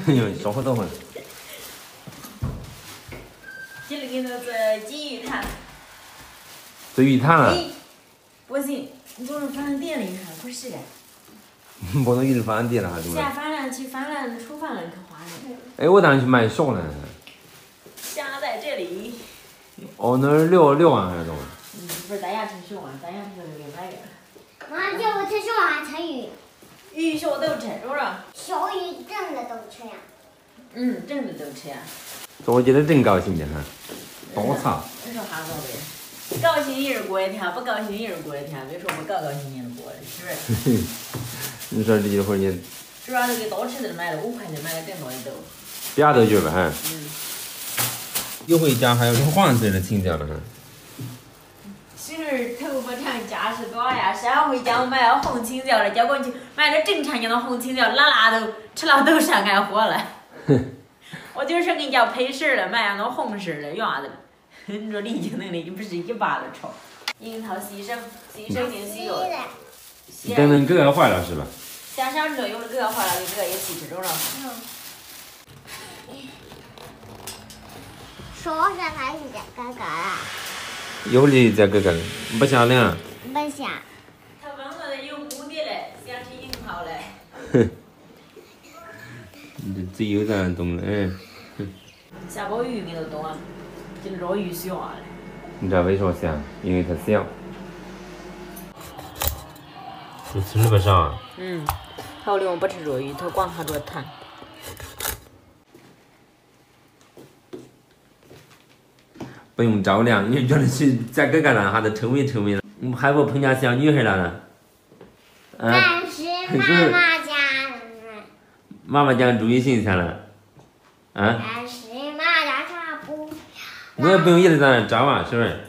烧好等会儿。 今儿给他做鲫鱼汤。 做鱼汤啊？ 不行，你总是放点了一下，可是的。 不能一直放点了哈，对不对？ 下饭了，去饭了，厨房了，可花了。 哎，我当时去买小呢。 虾在这里。 哦，那是6万还是多少？ 不是，咱家吃10万，咱家吃的给买的。 妈，叫我吃10万还吃鱼。 鱼小都吃，是不是？ 小鱼整的都吃呀。 整的都吃呀。 我觉得真高兴的哈，多差。 你说啥宝贝？高兴一人过一天，不高兴一人过一天。别说不高兴一人过的，是不是？ 你说这一会儿你。 主要是给多吃的买了5块钱买了更多的豆。 别都觉得哈。一回家还有这黄色的青椒了哈。 媳妇儿头发长家事多呀，上回家我买了红青椒了，结果去买了正常样的红青椒，拉都吃了都上爱火了。我就是跟你叫配色了，买那红色的，有啥子？你说李静能力就不是一把子丑。樱桃洗手净洗了。 等等哥哥坏了是吧？ 想想这有的哥哥坏了，给哥哥也洗吃中了。 说是他是这哥哥啦。 有理在哥哥，不下凉。 不下。 他问我的有目的嘞，想吃樱桃嘞。 哼。你这嘴有点动了哎。 下把鱼给它冻啊，今儿鱼小啊嘞。 你知道为啥噻？因为它小。你吃了不少。 好的，我不吃这鱼，他光他这汤。 不用着凉，你觉得是在哥哥那哈子臭美了，还不碰见小女孩了呢？ 但是妈妈家。 妈妈家注意形象了。 但是妈妈家啥不？ 我也不用一直在那招啊，是不是？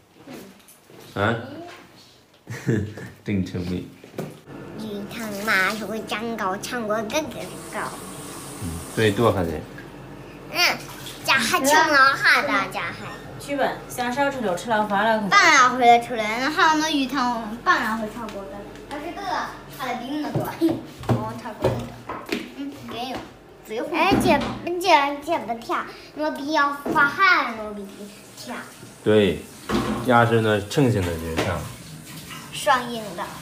真臭美。 鱼汤嘛是会长高，长过哥哥高。 所以多哈子。 家还穷了哈大家还。 去吧，想少吃就吃了饭了。 半拉回来出来，那还有那鱼汤半拉回超过的，但是这个它的比那多，超过的。没有。而且不甜，我比要发汗，我比甜。 对，鸭是那成型的就是甜。 双赢的。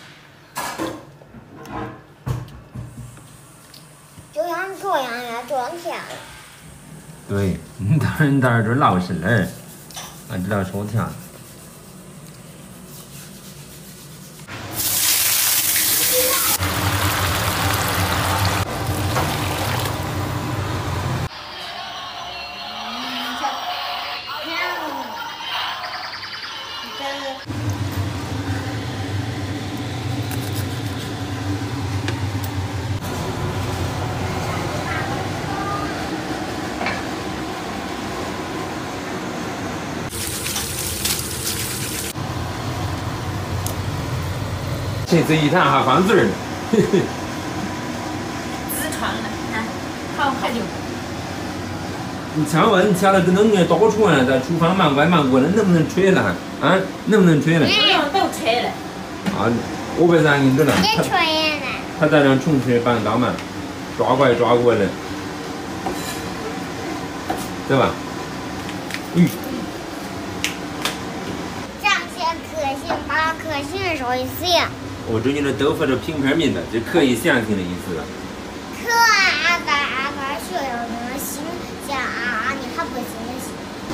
就像这样呀，装甜。 对，你当然就老实了，俺知道说甜。这次一看还放嘴儿呢， 痔疮了，好喝酒。 你千万你下来跟那个到处啊，在厨房忙外忙过来，能不能吹了？能不能吹了？ 不用都吹了。 我不让你这了。 也吹了。 他在那重吹板刀嘛，抓过来的，对吧？ 这样写可信，把可信说一写。 我这你的豆腐是平片面的，就可以相信的意思。 可爱的学有那个心想你还不信心。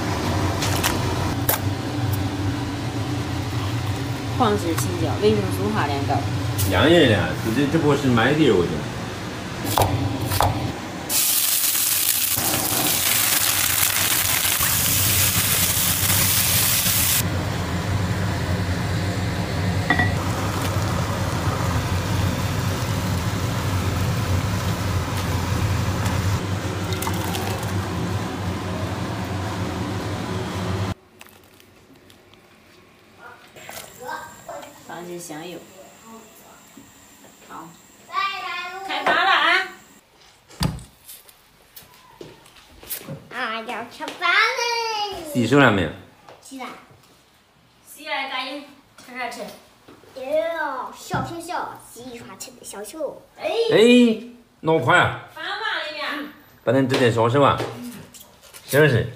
黄色青椒，维生素含量高。 两人的，这不是麦地儿，我觉得。 放些香油。好，开发了啊！ 要吃饭嘞！ 洗手了没有？ 洗了。 洗了，赶紧吃啥吃？ 小洗一刷吃的小球。 哎，闹快啊！ 饭碗里面。 不能直接说是吧？是不是？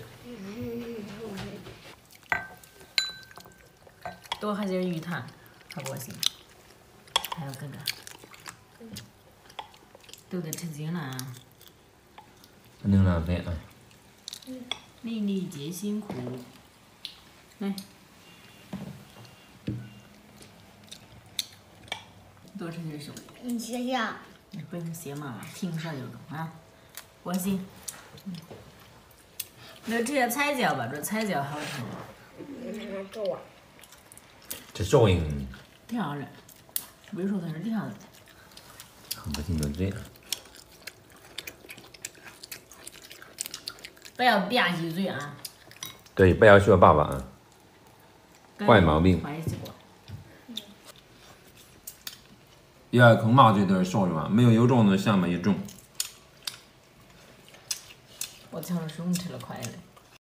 多喝点鱼汤，好高兴。还有哥哥，都得吃惊了啊！ 不能浪费啊！ 粒粒皆辛苦。来，多吃点水。 你谢谢。 不用谢嘛，听说就中啊，高兴。那吃点彩椒吧，这彩椒好吃。 这手印挺好的，味说它是挺好的。 很不停的嘴。 不要吧唧嘴啊！ 对，不要学爸爸啊，坏毛病。 坏习惯。 要空麻醉点少是吧？没有种的像没种。 我抢了手，你吃了快了。